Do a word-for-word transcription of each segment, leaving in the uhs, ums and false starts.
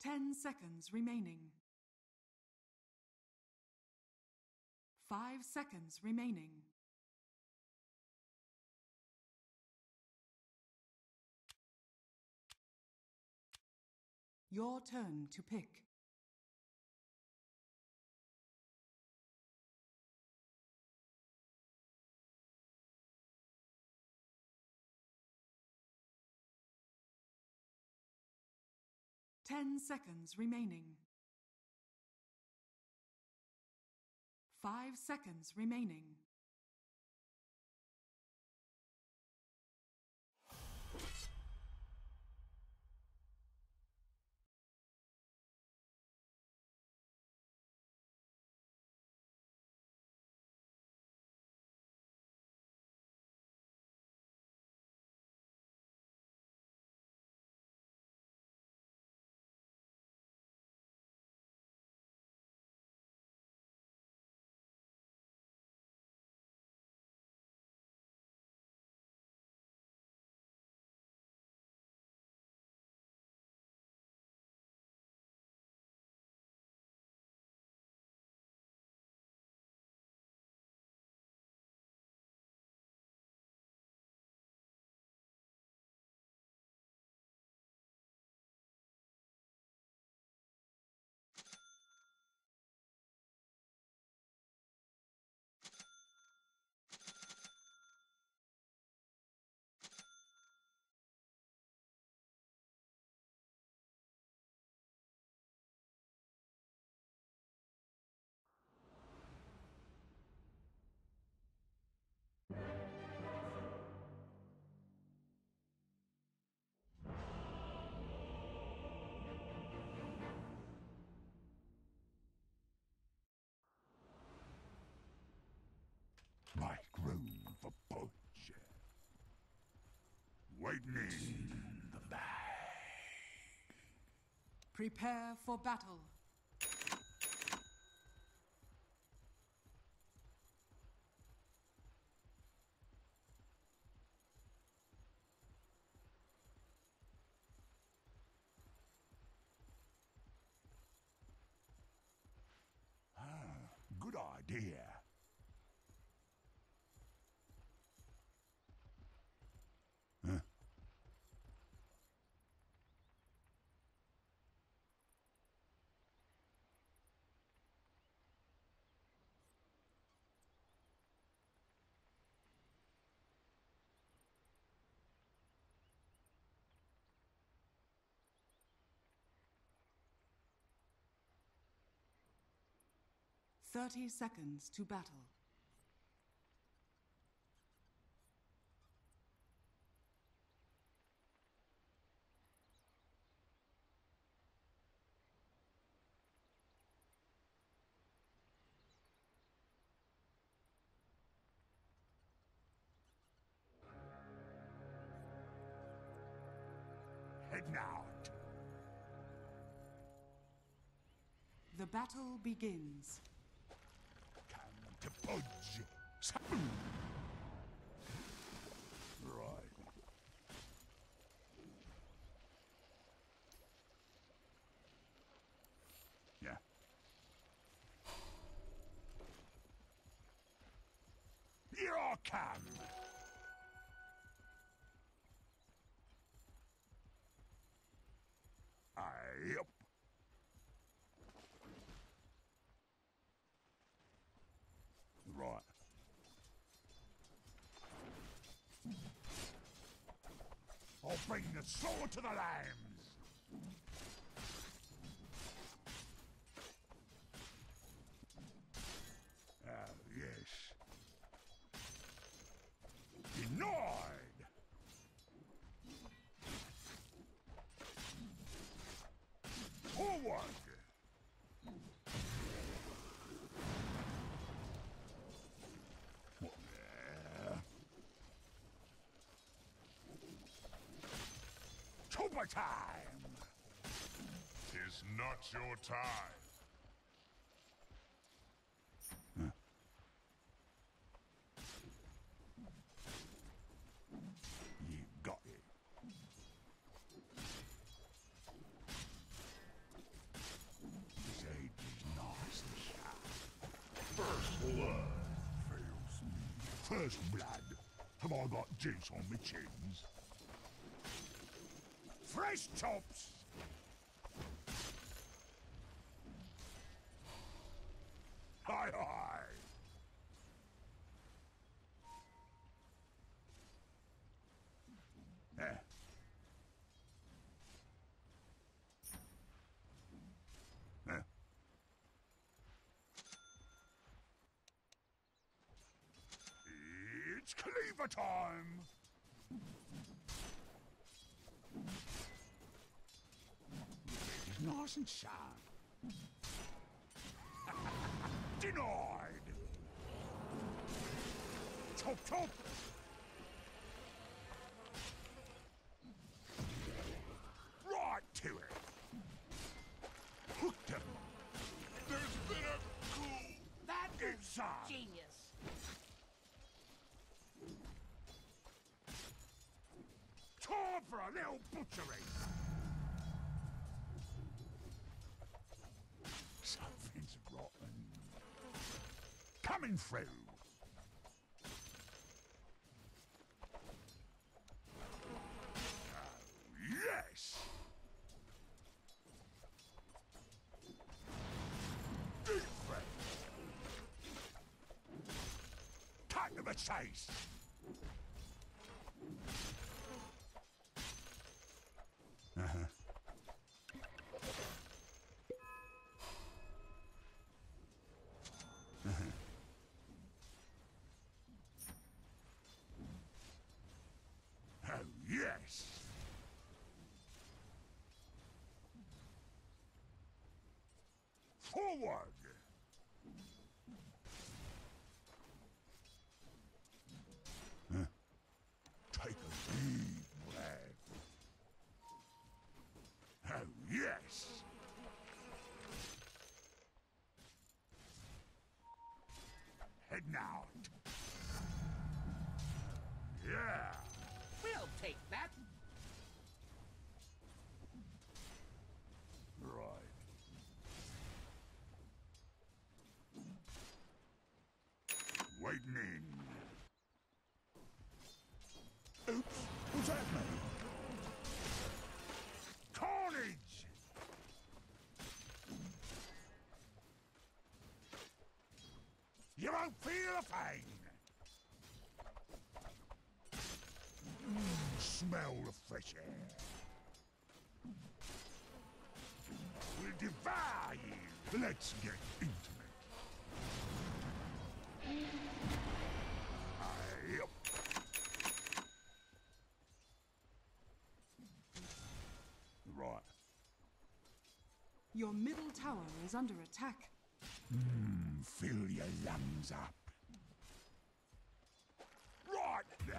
Ten seconds remaining. Five seconds remaining. Your turn to pick. Ten seconds remaining. Five seconds remaining. Make room for Pudge. Waiting in the bag. Prepare for battle. Ah, good idea. Huh? Thirty seconds to battle. Heading out. The battle begins. Come to Pudge. Right. Yeah. Here I come. Aye, up. Right. I'll bring the sword to the lambs. Ah, yes. Denied. Forward. Trooper time! Tis not your time. Huh. You got it. First blood. Have I got juice on my chins? Fresh chops! Hi hi! Eh. Eh. It's cleaver time! It's nice and sharp. Denied! Chop chop! Right to it! Hooked him! There's been a coup! That was Inside! genius. Time for a little butchery! Something's rotten. Coming through! Oh, yes! Deep breath! Cut to the chase! Uh-huh. Uh-huh. Oh, yes! Forward! Huh? Take a deep breath. Oh, yes! Heading out. Yeah! We'll take that. Right. Waiting in. Oops, what's that mean? Carnage! You won't feel the pain! Mm, smell the fresh air. We'll devour you! Let's get intimate. Aye, up. Right. Your middle tower is under attack. Mm, fill your lungs up. Right there!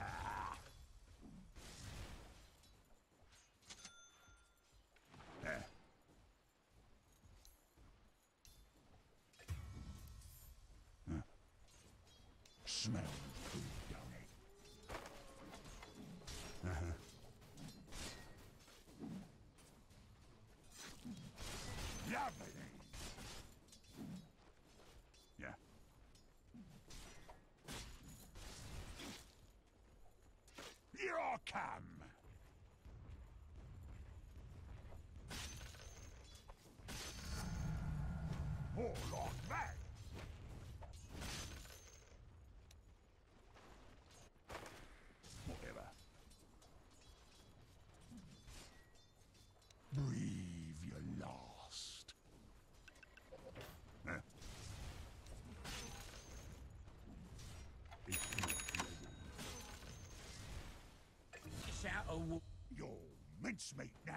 There. Huh. Smells good, don't it? Uh-huh. Lovely. Yeah. Here I come. More like that. Whatever. Breathe your last. Huh? It's not good. Shout a w- Your mincemeat now.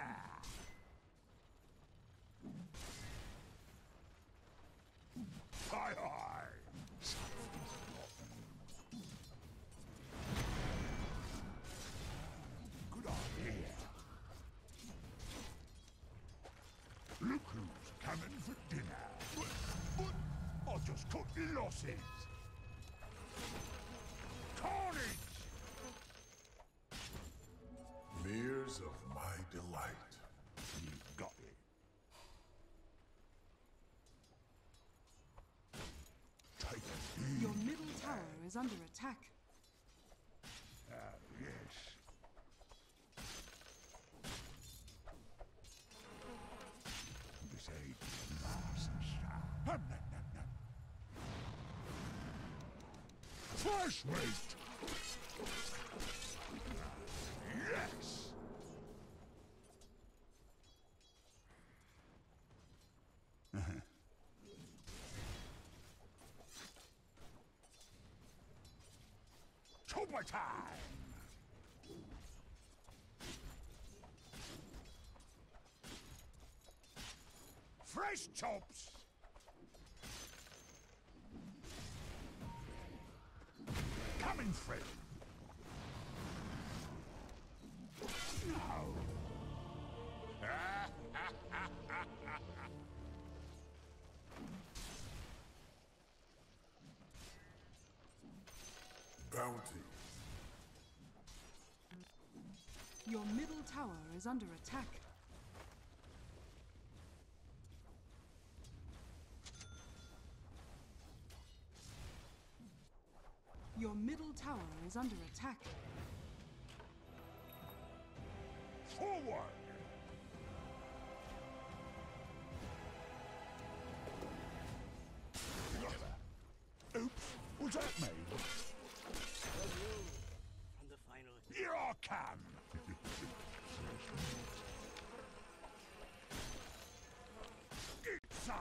Hi hi. Something's rotten. Good idea. Look who's coming for dinner. But, but I just cut losses. Carnage! Mirrors of my delight. You got it. Take a deep Your middle tower is under attack. Fresh meat! Yes! Super time! Fresh chops! Coming through! No! Bounty. Your middle tower is under attack. Your middle tower is under attack. Forward! Oops, was that me? From the final. Here I come! Get some!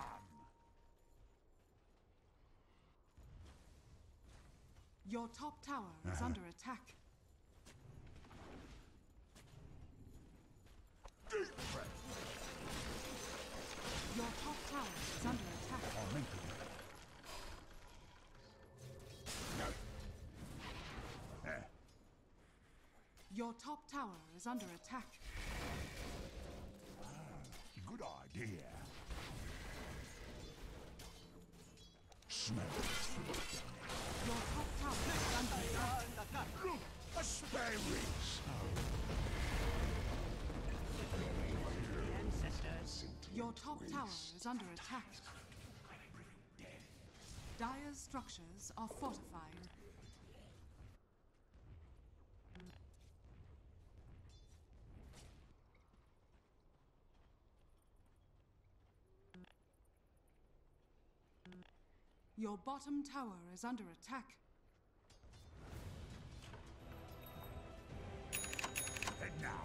Your top tower is under attack. Deep breath! Your top tower is under attack. I meant to do that. No. Eh. Your top tower is under attack. Good idea. Smell it. Your top tower is under attack. Look, a spare reach. Ancestors. Your top tower is under attack. Dire's structures are fortified. Your bottom tower is under attack. And now,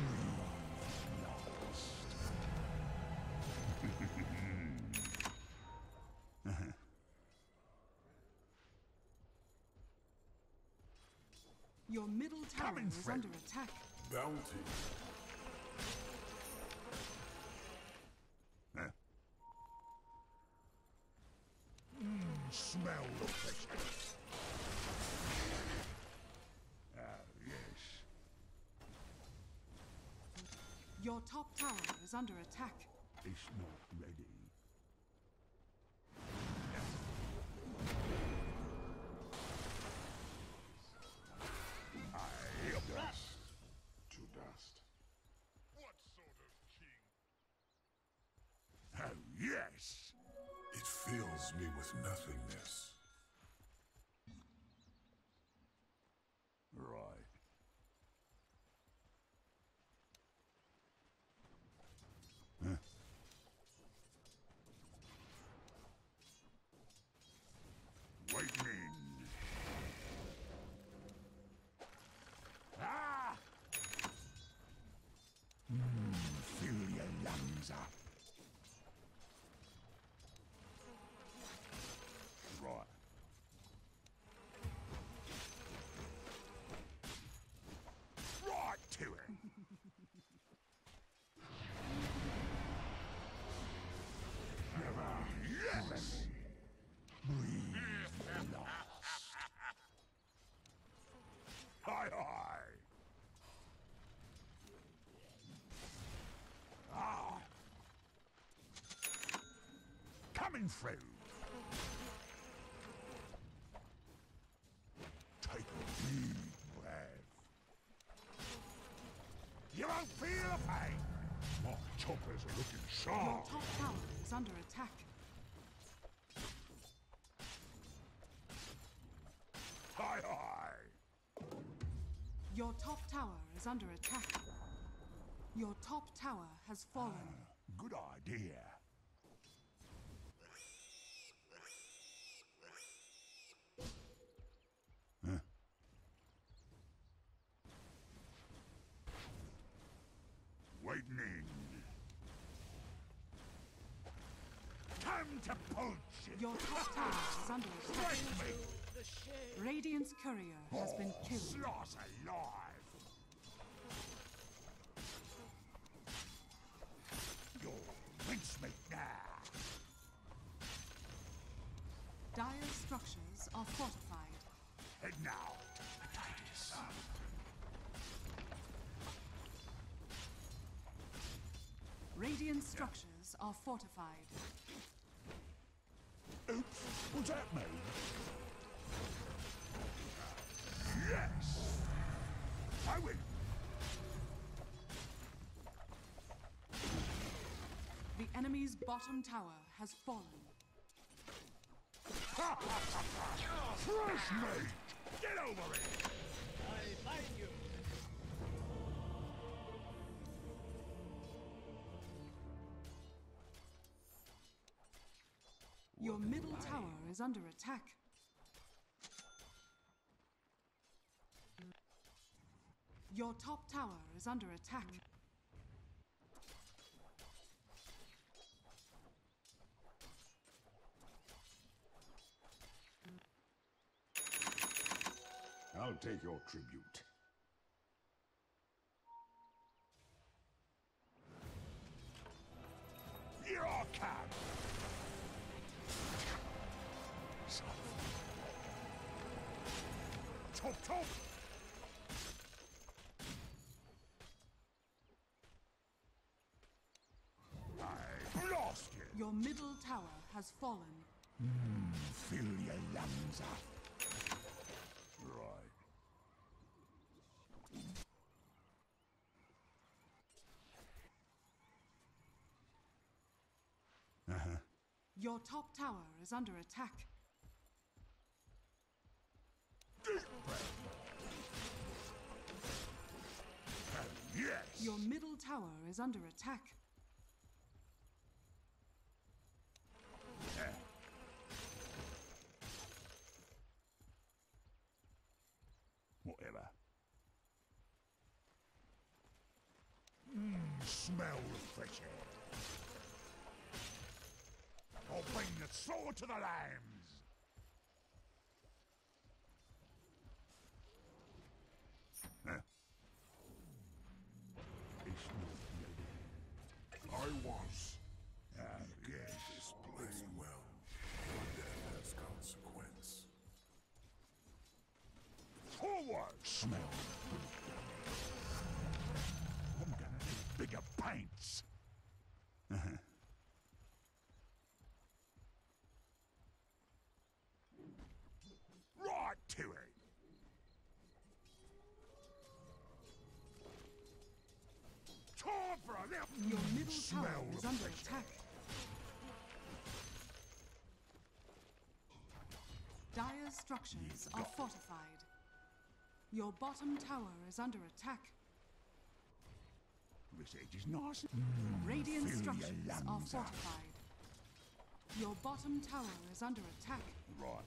Your middle tower Coming, is friend. under attack. Bounty. smell the freshness. Ah, yes. Your top tower is under attack. It's not ready. I Dust to dust. What sort of king? Oh, yes! It fills me with nothingness. Right. Huh? Waiting in. Ah! Mm, fill your lungs up. Right. Right to it. Yes! Breathe lost. Hi, hi. Ah. Coming through. Take a deep breath. You won't feel the pain. My choppers are looking Your sharp. top tower is under attack. Hi, hi. Your top tower is under attack. Your top tower has fallen. Good idea. lightning. Time to Pudge. Your top tower is under attack. Strike me. Radiant's courier has been killed. Slot alive. Your mincemeat now. Dire structures are fortified. And now. Radiant structures are fortified. Oops, was that me? Yes! I win! The enemy's bottom tower has fallen. Fresh meat! Get over it! I find you. Your middle tower is under attack. Your top tower is under attack. I'll take your tribute. Here I come! Top, top! I've lost you! Your middle tower has fallen. Mm, fill your lungs up. Right. Uh-huh. Your top tower is under attack. Yes! Your middle tower is under attack. Whatever. Mmm, smell the fresh air. I'll bring the sword to the lambs. Huh? It's not I was. I guess. This plays well. Your death has consequence. Forward! Smell. I'm gonna need bigger paints. Uh-huh. Right to it. Time for a little. Your middle Smell tower is the under fresh attack. Dire structures are fortified. Your bottom tower is under attack. This edge is nice. Mm, Radiant fill your structures are lungs up. fortified. Your bottom tower is under attack. Right.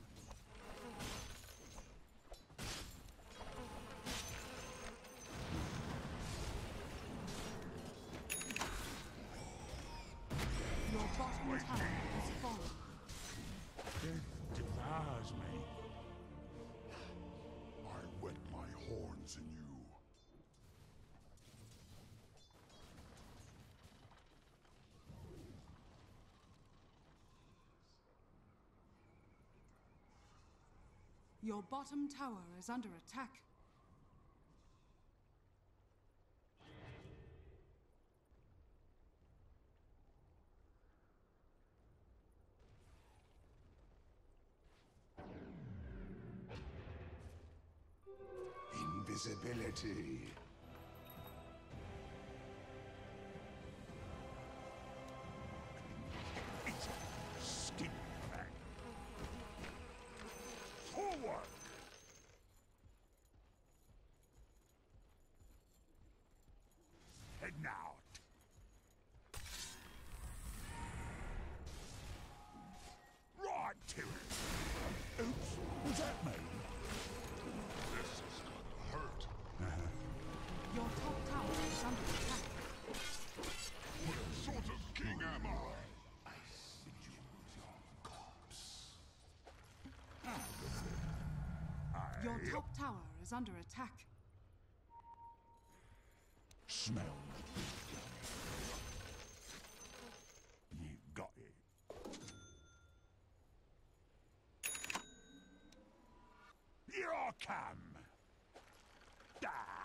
Your bottom tower has fallen. Death devours me. I wet my horns in you. Your bottom tower is under attack. Invisibility. It's a skin crack. Forward! Heading out. Right to it. Oops, was that me? This is gonna hurt. is under attack. Smell. You got it. Here I come. Da.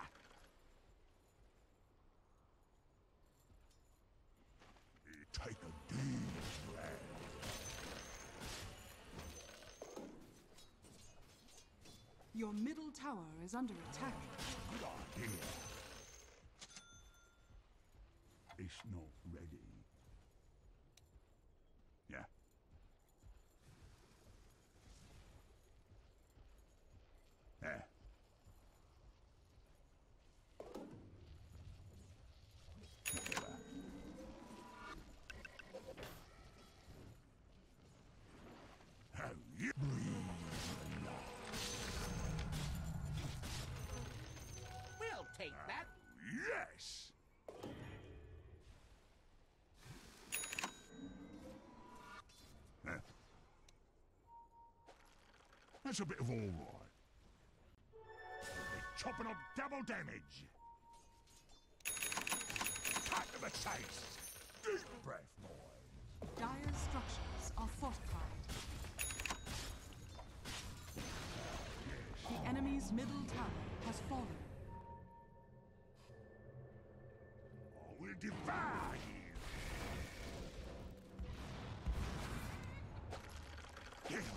You take a deep breath. Your middle tower is under attack. Good idea. It's not ready. Yeah. Yeah. Whatever. How you breathe. We'll take that. Yes! Eh. That's a bit of all right. They're chopping up double damage. Cut to the chase. Deep breath, boy. Dire structures are fortified. The enemy's middle tower has fallen. I will devour you. Get on.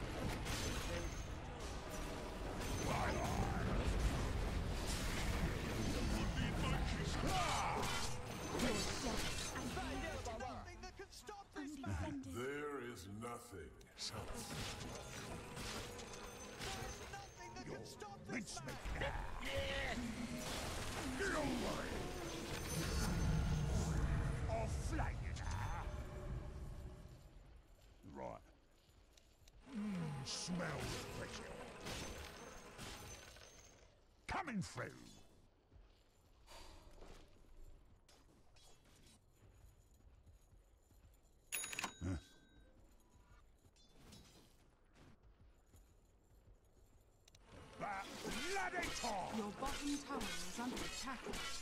There is nothing. So, Nothing that can stop this mince me. man. Get over it. I'll flay you now. Right. Mmm, smell refreshing. Coming through. Huh? That bloody talk! Your bottom tower is under attack.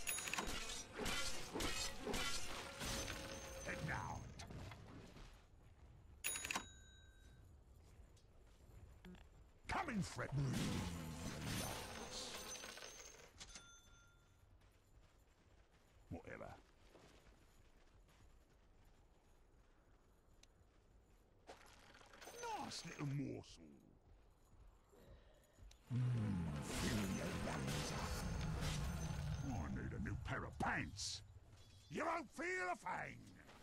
And now. Coming through. Whatever. Nice little morsel. Mmm, fill your lungs up. I need a new pair of pants. You won't feel a thing.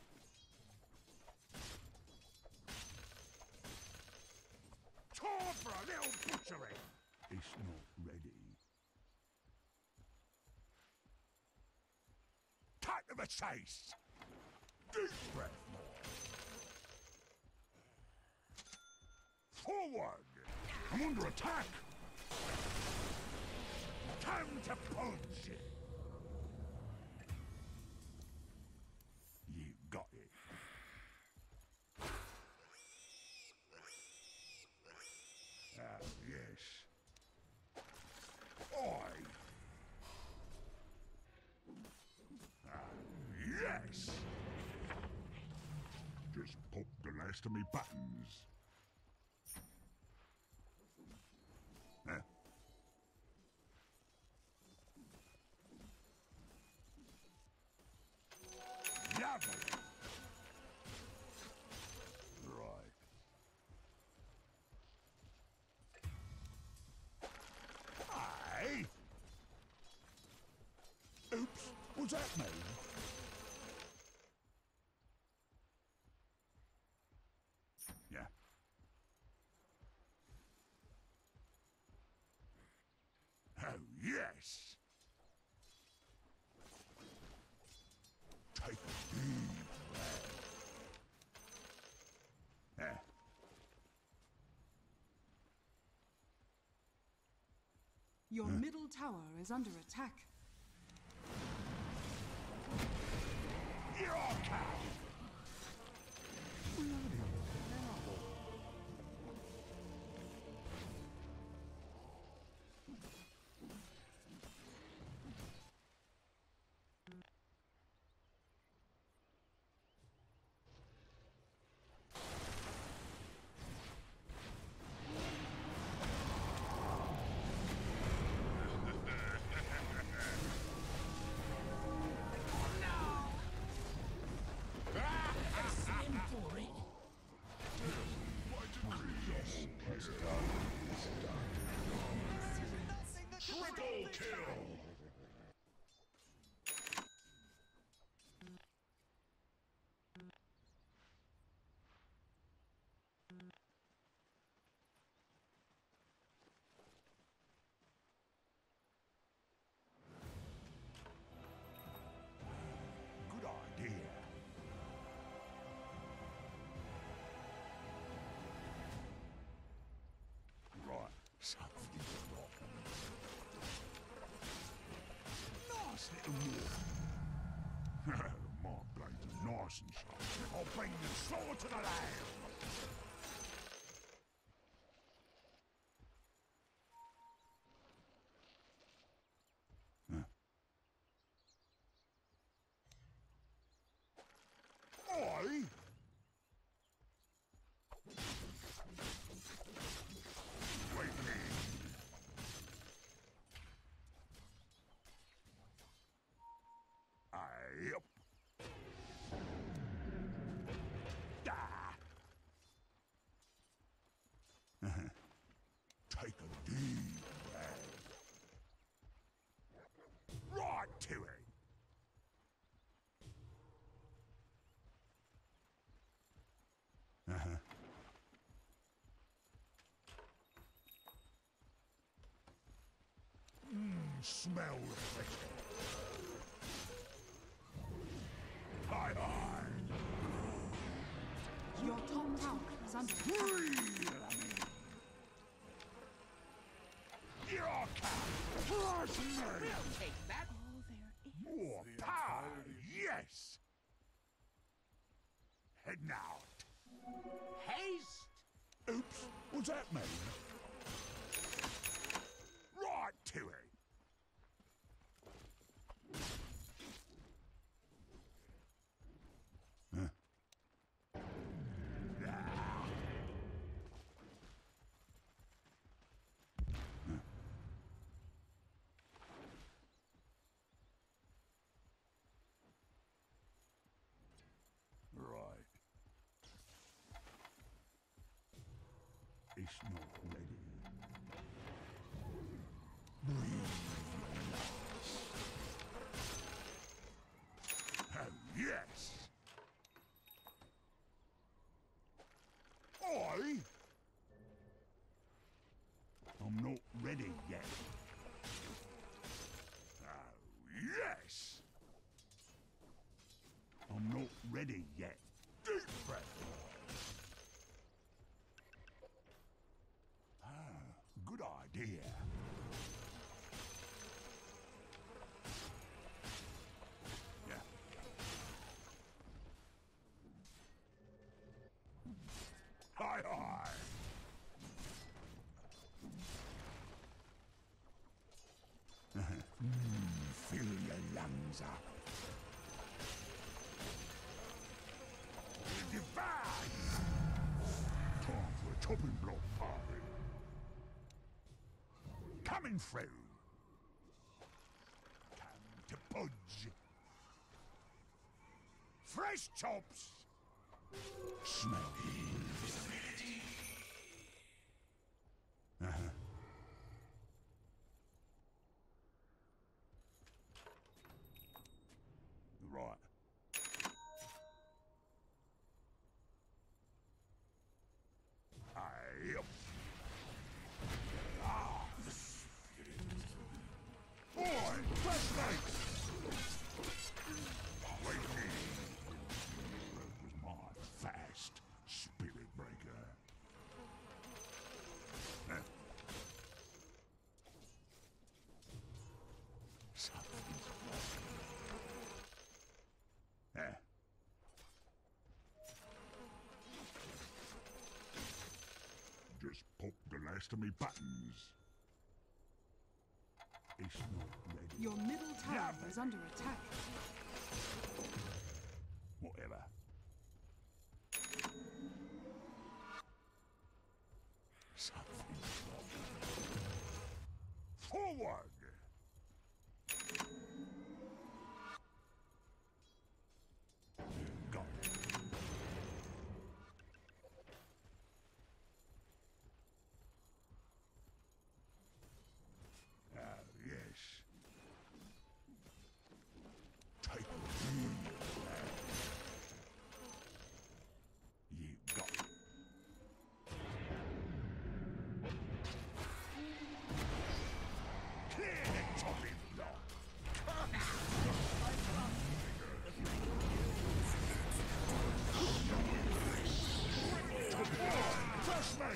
Time for a little butchery. It's not ready. Cut to the chase. Deep breath, more. Forward. I'm under attack. Time to punch. You got it. Ah, yes. Oi. Ah, yes. Just pop the last of me buttons. Huh? Lovely. Right. Aye. Oops, was that me? Yeah. Oh, yes. Take a deep breath. There. Your middle tower is under attack. Here I come. arson shot. I'll bring the sword to the land. Oi! Wait me. Aye, up. Ah. Take a deep breath. Right to it. Uh-huh. Mmm, smell refreshing. Hi, hi. Your top tower is under attack. Breathe. Your cat. Crush me. We'll take that. More power. Yes. Heading out. Haste. Oops, what's that mean? Right to it. Huh? Ah. Huh. Right. It's not ready. Breathe your last. Oh, yes! I? I'm not ready yet. Oh, yes! I'm not ready yet. Deep breath. Good idea. Yeah. Hi, hi. mm, fill your lungs up. Divine. Time for a chopping block party. Coming through. Come to Pudge. Fresh chops. Smell invisibility. Uh-huh. Right. Aye. Boy, flashlights! Wait me. That was my fast spirit breaker. Huh. Something's wrong. Huh. Just popped the last of me buttons. It's not ready. Your middle tower Yeah, is under attack. Whatever. Something's wrong. Forward! Got it. Ah, yes. Take a deep breath. You got it. Clear the chopping block. Trust me!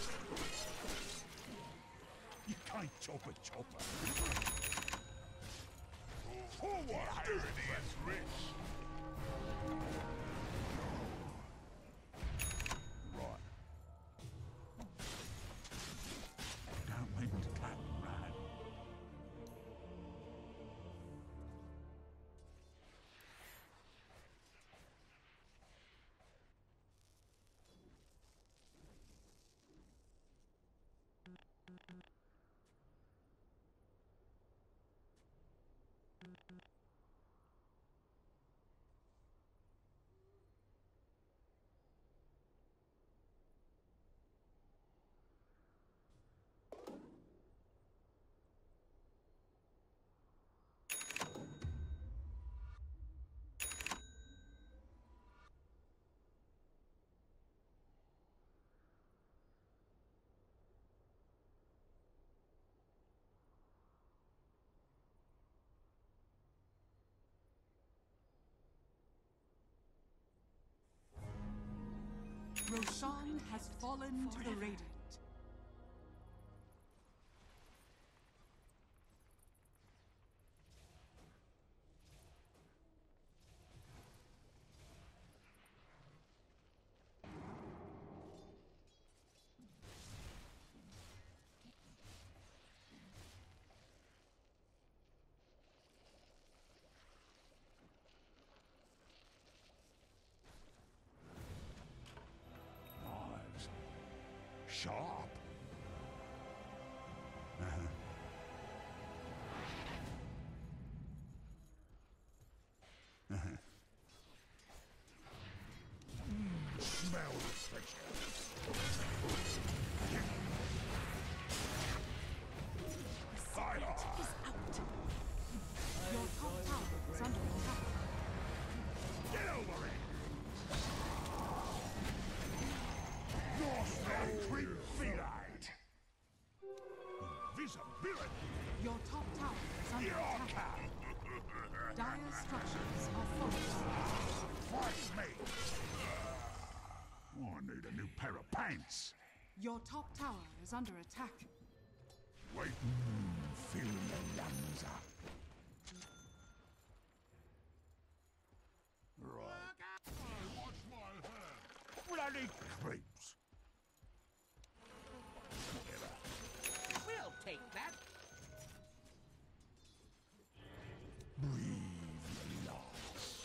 You can't chop a chopper. Forward! Irony is rich. Roshan has fallen to the Radiant. Knives. Sharp. Uh-huh. Uh-huh. Mm, smell the freshness. Fire! Your top tower is under attack. Get over it! Lost that creep feline! Invisibility! Your top tower is under Your attack. cow! Dire structures are fortified. Fight me! Oh, I need a new pair of pants! Your top tower is under attack. Wait, mm, fill your lungs up. Right. Watch my hair. Bloody creeps. Whatever. We'll take that. Breathe your last.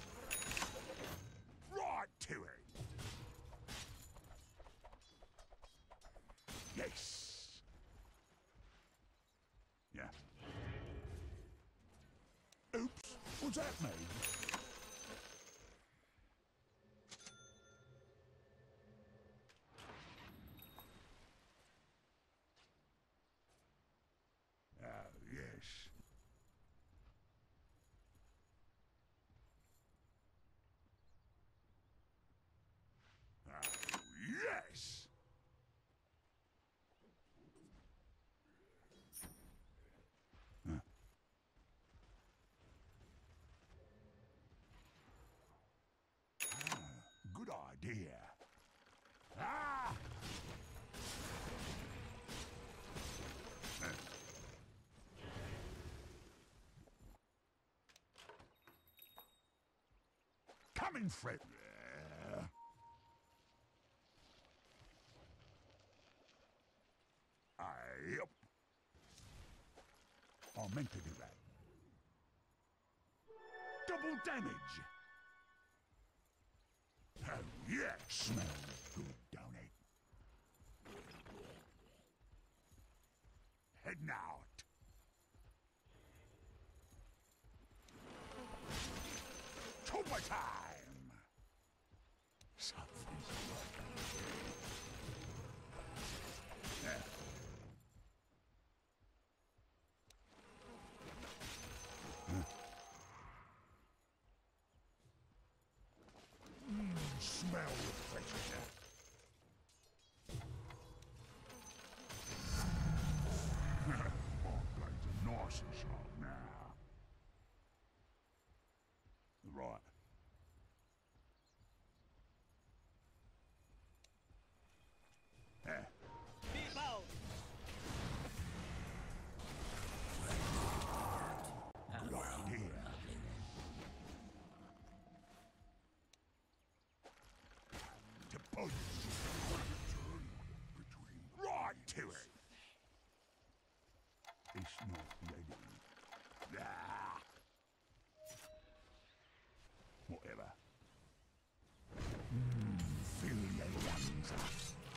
Right to it. Yes. Yeah. Oops. What's that mean? Oh, yes. Oh, yes! Huh. Ah, good idea. Ah! Coming, Fred. Yeah. I. I meant to do that. Double damage. Oh yeah, smells good, don't it? Heading out. Tuba time! Something's yeah. Huh. Mm, smell refreshing. My blades are nice and sharp now. Right. There. Be bold. Good idea. To Pudge. Right to it. It's not ready. Ah. Whatever. Mm, fill your lungs up.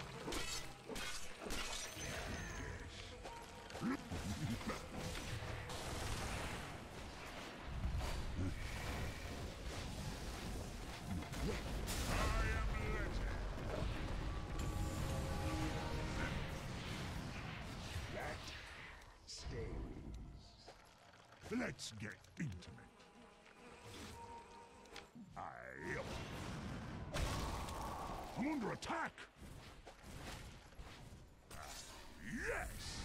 Let's get intimate. I... I'm under attack! Uh, yes!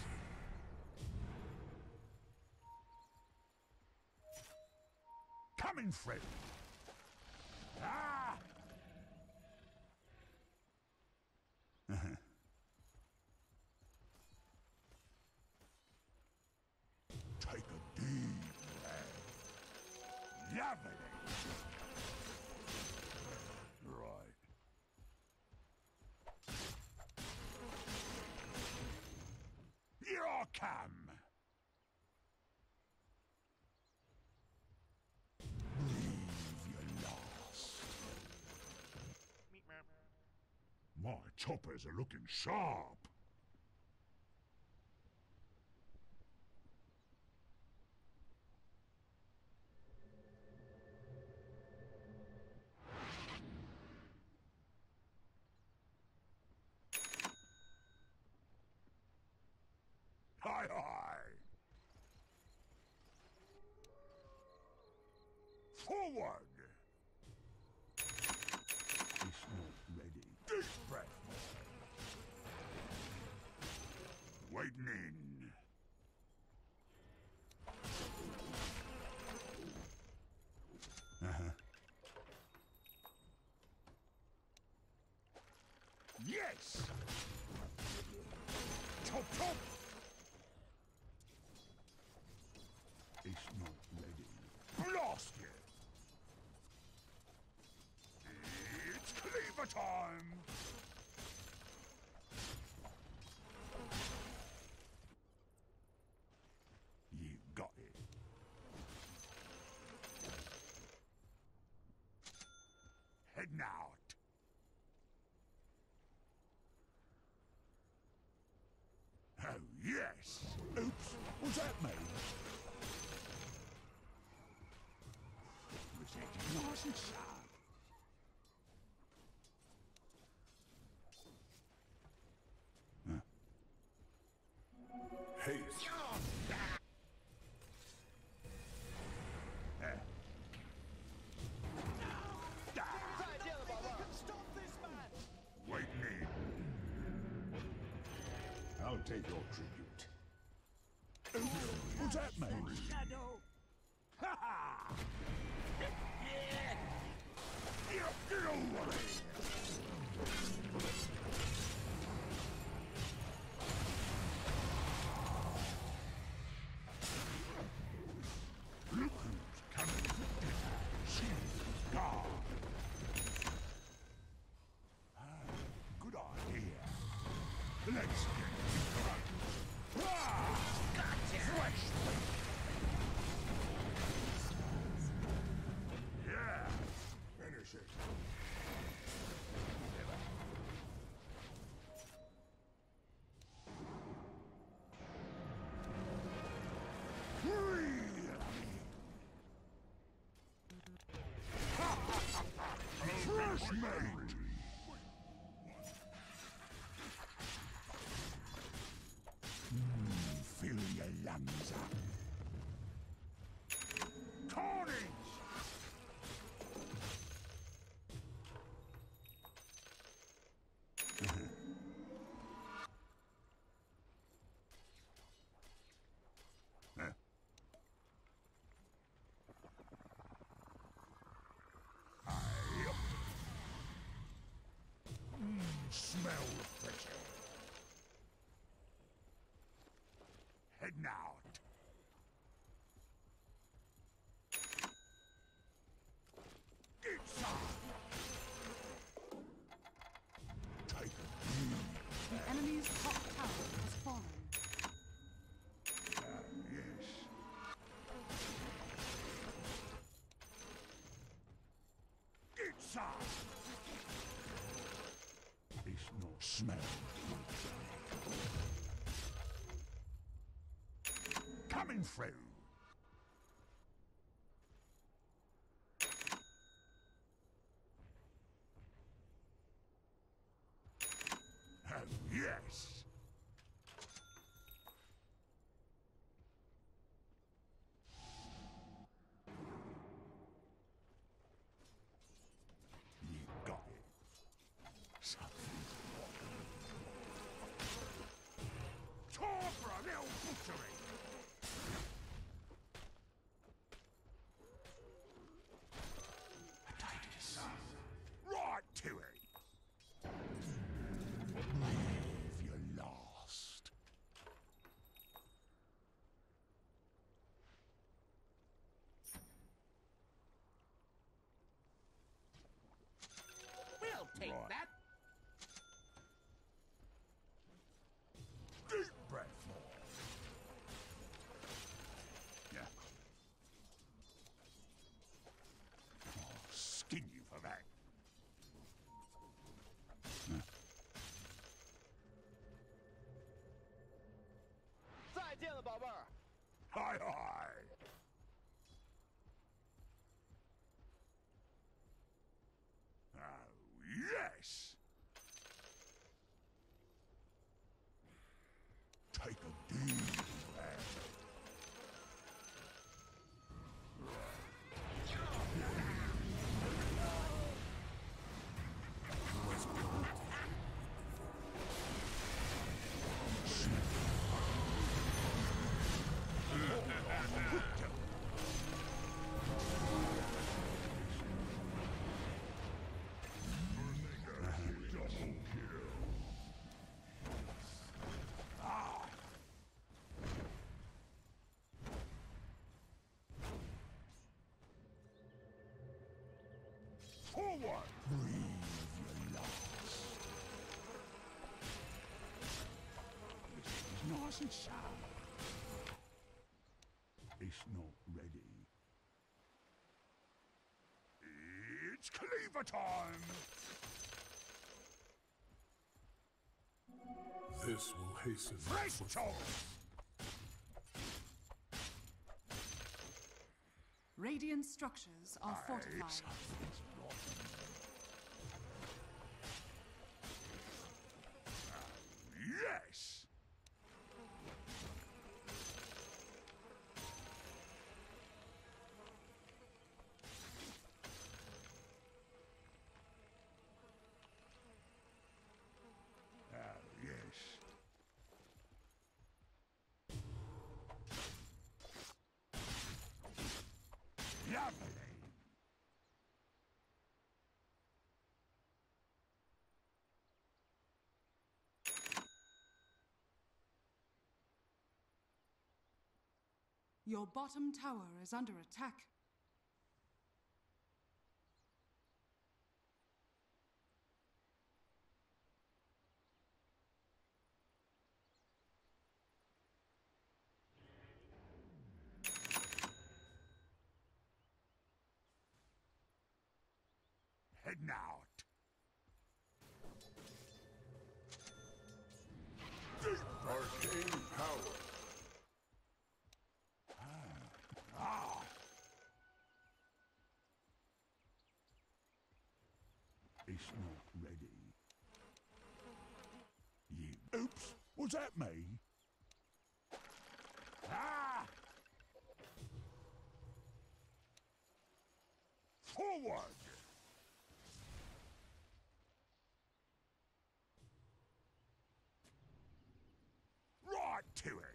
Coming, Fred! Ah! Lovely. Right. Here I come. Breathe your last. My choppers are looking sharp. Hi, hi! Forward! It's not ready. Deep breath! Waiting in. Uh-huh. Yes! Chop, chop! It's not ready. Blast it! It's cleaver time! You got it. Heading out. Oh, yes! Oops! What's that mean? Was that nice and sharp? Huh? Haste. Eh. Nothing can stop this man! Waiting in. I'll take your tribute. Oops! What's that mean? Shadow. Ha ha! Get, get over it! Look who's coming. She's gone. Ah, good idea. Let's get right. Ah! Gotcha. Fresh meat. Yeah. Finish it. Fresh meat. Mm, fill your lungs up. Carnage! Huh? Aye. Mm, smell refreshing. Heading out. Get some. Take a breathe. The enemy's top tower has fallen. Ah, yes. Get some. It's not smell. Coming through. Oh, yes. You got it. Something's wrong. Talk for a little butchery. take Right. that. Deep breath. Yeah. I'll skin you for that. Huh. 再见了，宝贝儿。 Hi, hi. Oh, yes. Take a deep breath. Forward! Breathe your last. This is nice and sour. It's not ready. It's cleaver time! This will hasten my Fresh footfall. toss! Radiant structures are It's fortified. it's rotten. Yes! Oh, yes. Lovely! Your bottom tower is under attack. Heading out. Arcane power. Ah! It's not ready. You. Oops! Was that me? Ah! Forward! Right to it!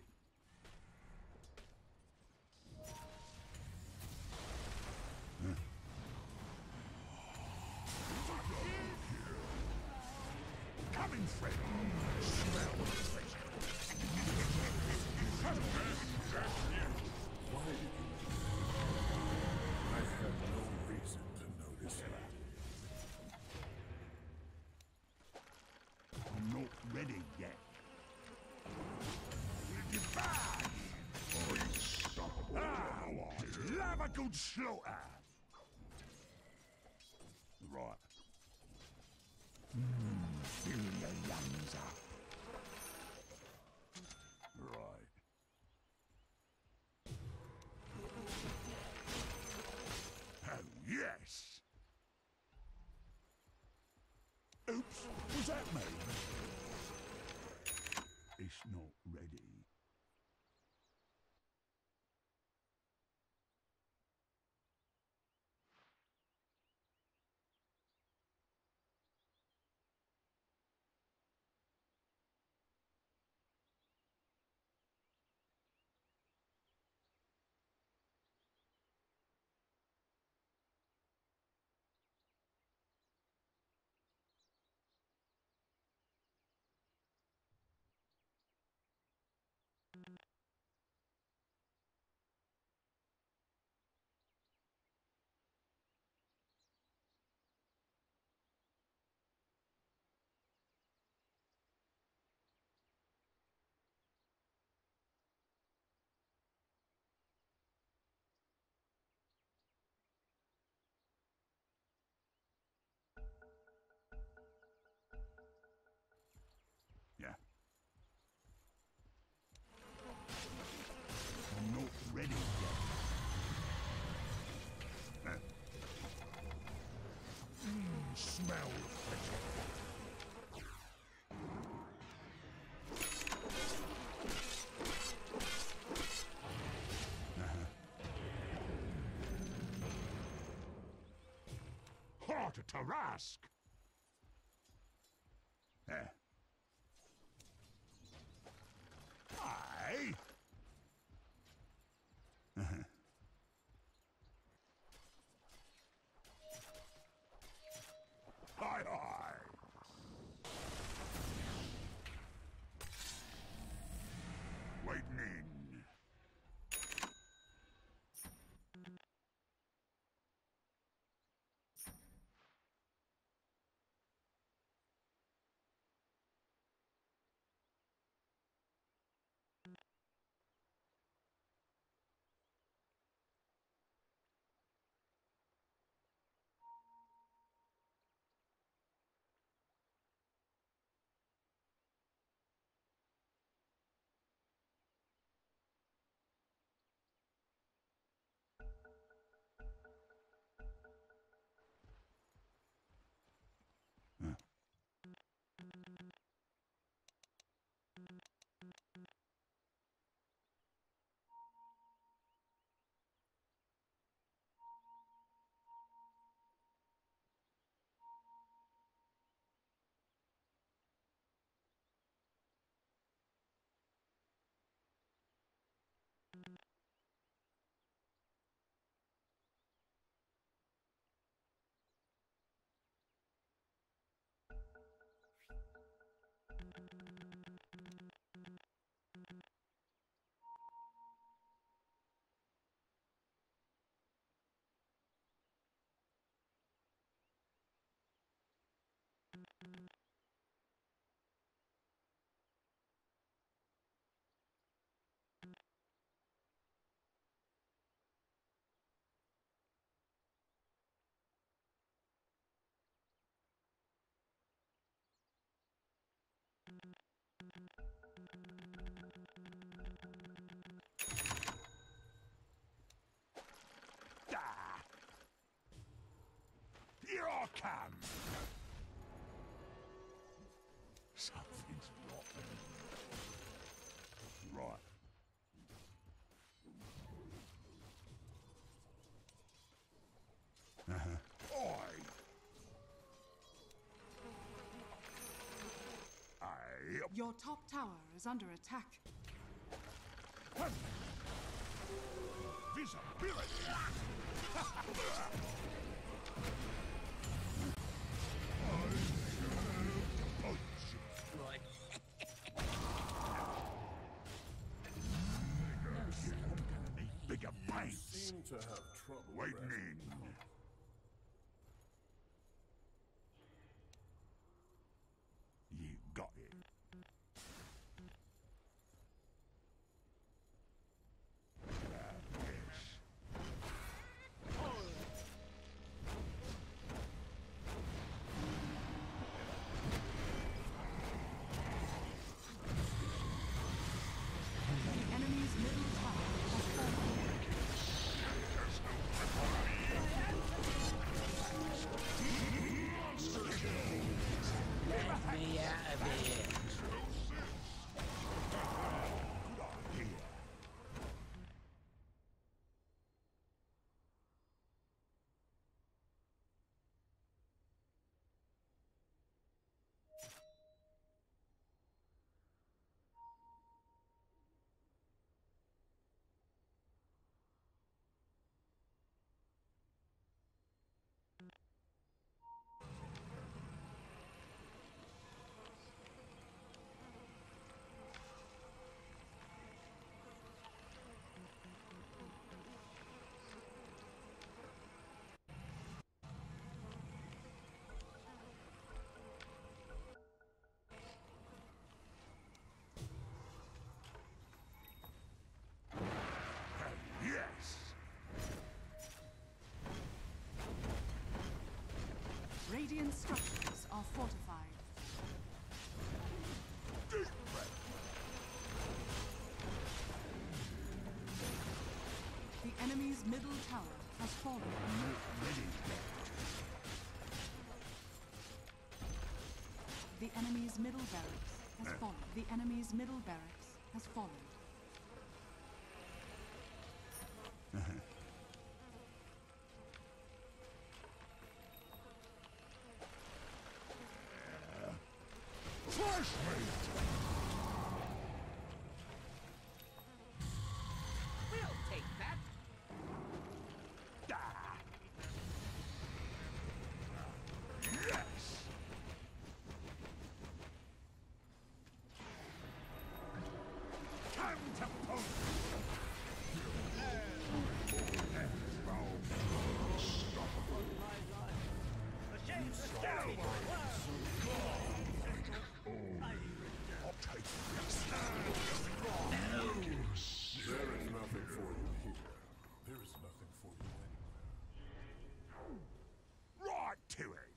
Coming, Fred! Smell the treasure! Why did you? I had no reason to notice that. I'm not ready yet. Goodbye! Unstoppable! Ah, love a good slaughter! Right. Mm, fill your lungs up. Right. Oh, yes! Oops, was that me? It's not ready. smell pressure. Harder to ask. Eh. Aye. Aye, aye. Waiting in. Ah. Here I come. Something's rotten. Right. Uh-huh. Oi! Aye. Your top tower is under attack. Visibility! Right. Bigger paints. Seem to have trouble. Waiting resting. in. You got it. Ah, yes. The enemy's middle tower has fallen. Let me out of here. Good idea. Yes. Radiant structures are fortified. Deep breath. The enemy's middle tower has fallen. Ready. The enemy's middle barracks has fallen. The enemy's middle barracks has fallen. Flash mate! We'll take that. Ah. Yes! Counterparts! There is nothing for you here. There is nothing for you anywhere. Right to it!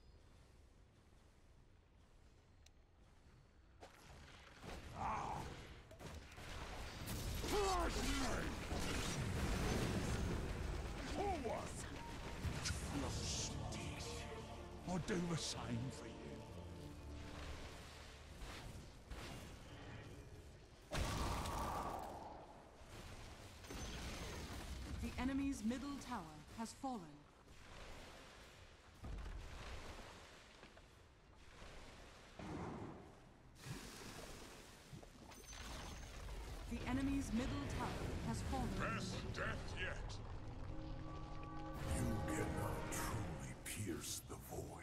Ah! Flash mate! Forward! I'll do the same for you. The enemy's middle tower has fallen. The enemy's middle tower has fallen. Best death yet. You cannot truly pierce the void.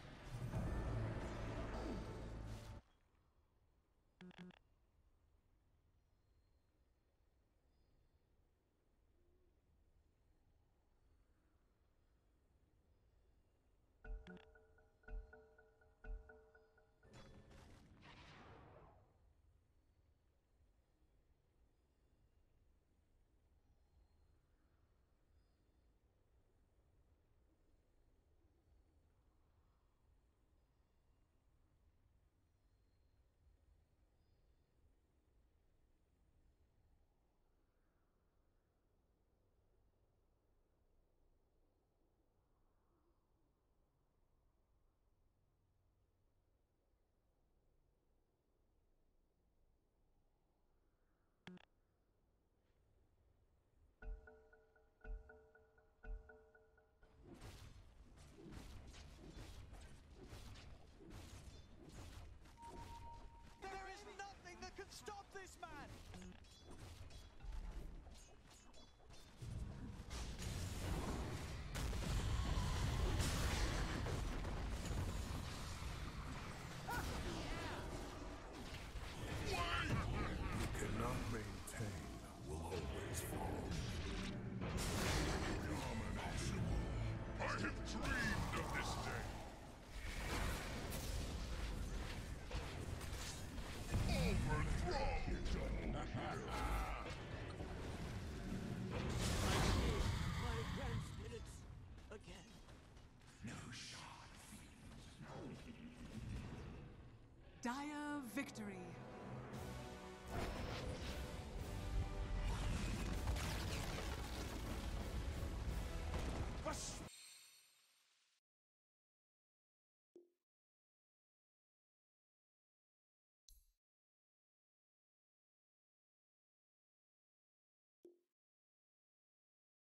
There is nothing that can stop this man! You cannot maintain, will always fall. I have dreamed of this day. My grand spirits again. No shot. Dire victory.